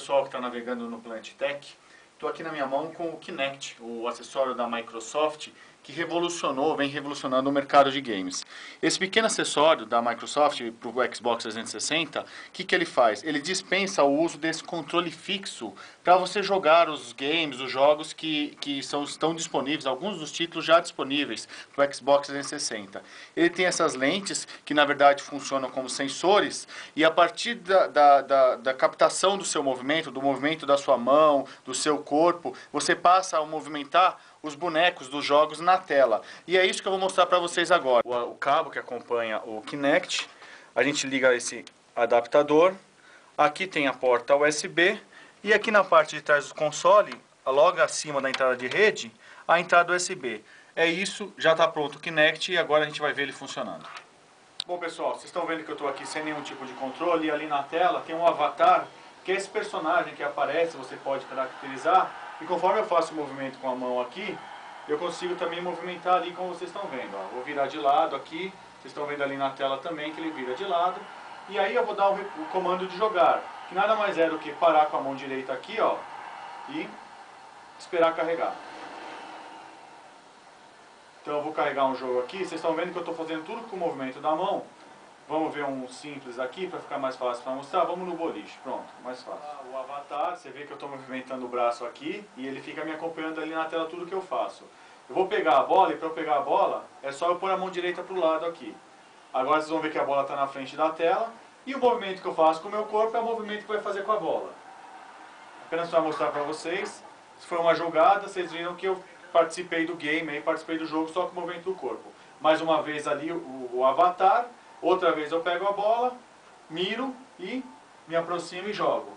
pessoal que está navegando no Planet Tech. Estou aqui na minha mão com o Kinect, o acessório da Microsoft, que vem revolucionando o mercado de games. Esse pequeno acessório da Microsoft para o Xbox 360, o que ele faz? Ele dispensa o uso desse controle fixo para você jogar os games, os jogos que estão disponíveis, alguns dos títulos já disponíveis para o Xbox 360. Ele tem essas lentes que na verdade funcionam como sensores e a partir da captação do seu movimento, do movimento da sua mão, do seu corpo, você passa a movimentar os bonecos dos jogos na tela. E é isso que eu vou mostrar para vocês agora. O cabo que acompanha o Kinect, a gente liga esse adaptador, aqui tem a porta USB e aqui na parte de trás do console, logo acima da entrada de rede, a entrada USB. É isso, já está pronto o Kinect e agora a gente vai ver ele funcionando. Bom pessoal, vocês estão vendo que eu estou aqui sem nenhum tipo de controle e ali na tela tem um avatar, que é esse personagem que aparece, você pode caracterizar. E conforme eu faço o movimento com a mão aqui, eu consigo também movimentar ali como vocês estão vendo. Ó. Vou virar de lado aqui, vocês estão vendo ali na tela também que ele vira de lado. E aí eu vou dar o comando de jogar, que nada mais é do que parar com a mão direita aqui, ó, e esperar carregar. Então eu vou carregar um jogo aqui, vocês estão vendo que eu estou fazendo tudo com o movimento da mão. Vamos ver um simples aqui para ficar mais fácil para mostrar. Vamos no boliche, pronto, mais fácil. O avatar, você vê que eu estou movimentando o braço aqui e ele fica me acompanhando ali na tela tudo que eu faço. Eu vou pegar a bola e para eu pegar a bola é só eu pôr a mão direita para o lado aqui. Agora vocês vão ver que a bola está na frente da tela e o movimento que eu faço com o meu corpo é o movimento que vai fazer com a bola. Apenas para mostrar para vocês, se foi uma jogada, vocês viram que eu participei do game, aí participei do jogo só com o movimento do corpo. Mais uma vez ali o avatar. Outra vez eu pego a bola, miro e me aproximo e jogo.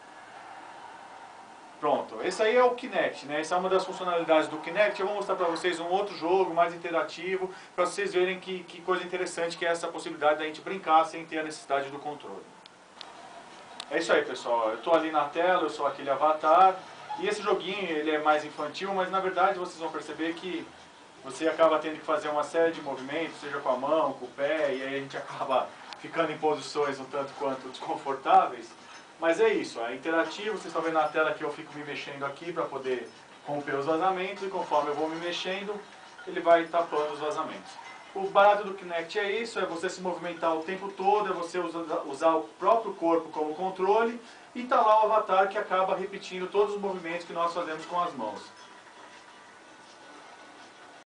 Pronto, esse aí é o Kinect, né? Essa é uma das funcionalidades do Kinect. Eu vou mostrar para vocês um outro jogo mais interativo, para vocês verem que coisa interessante que é essa possibilidade da gente brincar sem ter a necessidade do controle. É isso aí, pessoal. Eu estou ali na tela, eu sou aquele avatar. E esse joguinho, ele é mais infantil, mas na verdade vocês vão perceber que você acaba tendo que fazer uma série de movimentos, seja com a mão, com o pé, e aí a gente acaba ficando em posições um tanto quanto desconfortáveis. Mas é isso, é interativo, vocês estão vendo na tela que eu fico me mexendo aqui para poder romper os vazamentos, e conforme eu vou me mexendo, ele vai tapando os vazamentos. O barato do Kinect é isso, é você se movimentar o tempo todo, é você usar o próprio corpo como controle, e está lá o avatar que acaba repetindo todos os movimentos que nós fazemos com as mãos.